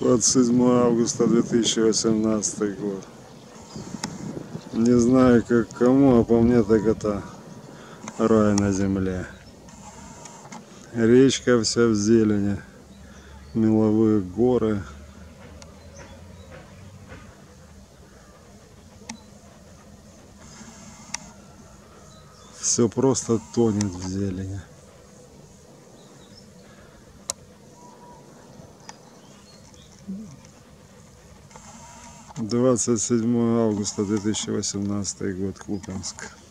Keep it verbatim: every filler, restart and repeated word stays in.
двадцать седьмое августа две тысячи восемнадцатый год. Не знаю как кому, а по мне так это рай на земле. Речка вся в зелени, меловые горы. Все просто тонет в зелени. двадцать седьмое августа две тысячи восемнадцатый год, Купянск.